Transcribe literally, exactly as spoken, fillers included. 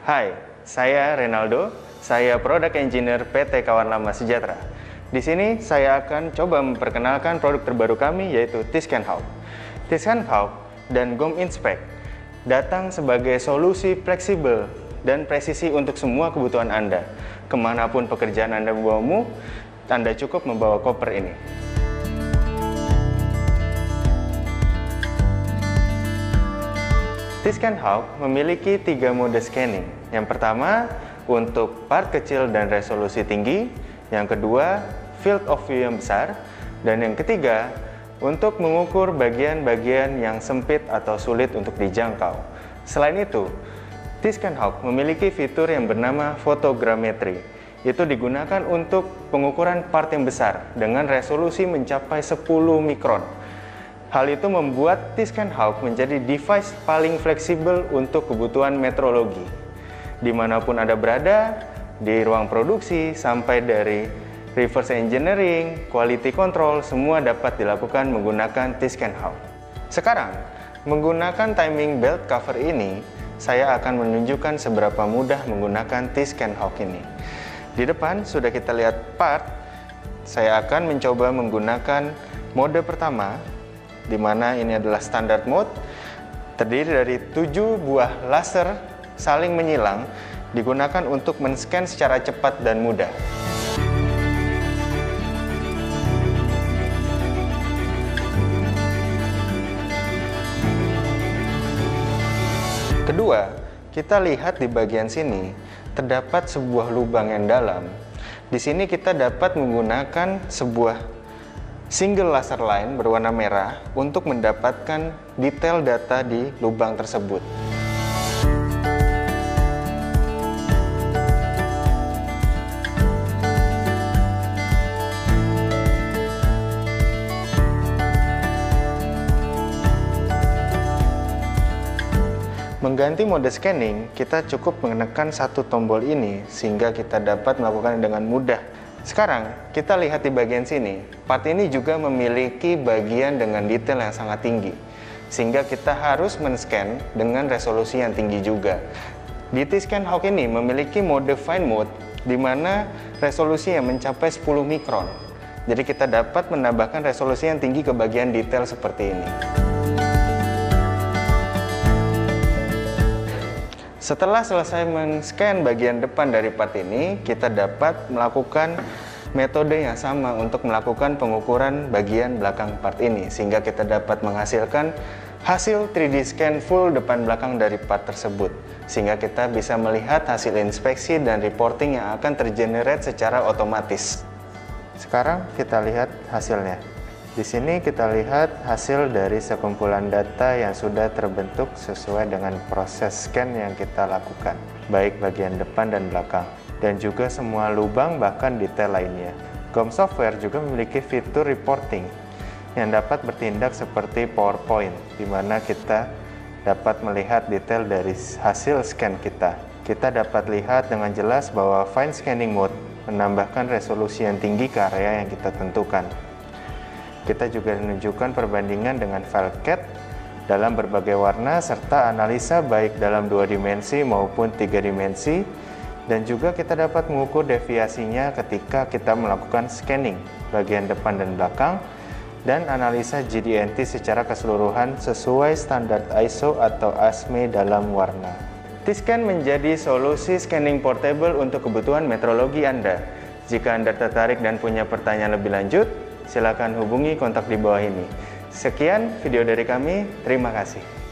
Hai, saya Renaldo, saya Product Engineer P T Kawan Lama Sejahtera. Di sini saya akan coba memperkenalkan produk terbaru kami yaitu TScanHawk. TScanHawk dan GomInspect datang sebagai solusi fleksibel dan presisi untuk semua kebutuhan Anda. Kemanapun pekerjaan Anda membawamu, Anda cukup membawa koper ini. TScanHawk memiliki tiga mode scanning. Yang pertama, untuk part kecil dan resolusi tinggi. Yang kedua, field of view yang besar. Dan yang ketiga, untuk mengukur bagian-bagian yang sempit atau sulit untuk dijangkau. Selain itu, TScanHawk memiliki fitur yang bernama photogrammetry. Itu digunakan untuk pengukuran part yang besar dengan resolusi mencapai sepuluh mikron. Hal itu membuat TScanHawk menjadi device paling fleksibel untuk kebutuhan metrologi. Dimanapun Anda berada, di ruang produksi, sampai dari reverse engineering, quality control, semua dapat dilakukan menggunakan TScanHawk. Sekarang, menggunakan timing belt cover ini, saya akan menunjukkan seberapa mudah menggunakan TScanHawk ini. Di depan sudah kita lihat part, saya akan mencoba menggunakan mode pertama, di mana ini adalah standard mode, terdiri dari tujuh buah laser saling menyilang, digunakan untuk men-scan secara cepat dan mudah. Kedua, kita lihat di bagian sini, terdapat sebuah lubang yang dalam. Di sini kita dapat menggunakan sebuah single laser line berwarna merah untuk mendapatkan detail data di lubang tersebut. Mengganti mode scanning, kita cukup menekan satu tombol ini sehingga kita dapat melakukannya dengan mudah. Sekarang, kita lihat di bagian sini, part ini juga memiliki bagian dengan detail yang sangat tinggi, sehingga kita harus men-scan dengan resolusi yang tinggi juga. Di TScanHawk ini memiliki mode fine mode, di mana resolusi yang mencapai sepuluh mikron. Jadi kita dapat menambahkan resolusi yang tinggi ke bagian detail seperti ini. Setelah selesai men-scan bagian depan dari part ini, kita dapat melakukan metode yang sama untuk melakukan pengukuran bagian belakang part ini, sehingga kita dapat menghasilkan hasil tiga D scan full depan belakang dari part tersebut, sehingga kita bisa melihat hasil inspeksi dan reporting yang akan tergenerate secara otomatis. Sekarang kita lihat hasilnya. Di sini kita lihat hasil dari sekumpulan data yang sudah terbentuk sesuai dengan proses scan yang kita lakukan, baik bagian depan dan belakang, dan juga semua lubang bahkan detail lainnya. Gom Software juga memiliki fitur reporting yang dapat bertindak seperti PowerPoint, di mana kita dapat melihat detail dari hasil scan kita. Kita dapat lihat dengan jelas bahwa Fine Scanning Mode menambahkan resolusi yang tinggi ke area yang kita tentukan. Kita juga menunjukkan perbandingan dengan file C A D dalam berbagai warna serta analisa baik dalam dua dimensi maupun tiga dimensi, dan juga kita dapat mengukur deviasinya ketika kita melakukan scanning bagian depan dan belakang, dan analisa G D N T secara keseluruhan sesuai standar I S O atau A S M E dalam warna. TScan menjadi solusi scanning portable untuk kebutuhan metrologi Anda. Jika Anda tertarik dan punya pertanyaan lebih lanjut, silakan hubungi kontak di bawah ini. Sekian video dari kami, terima kasih.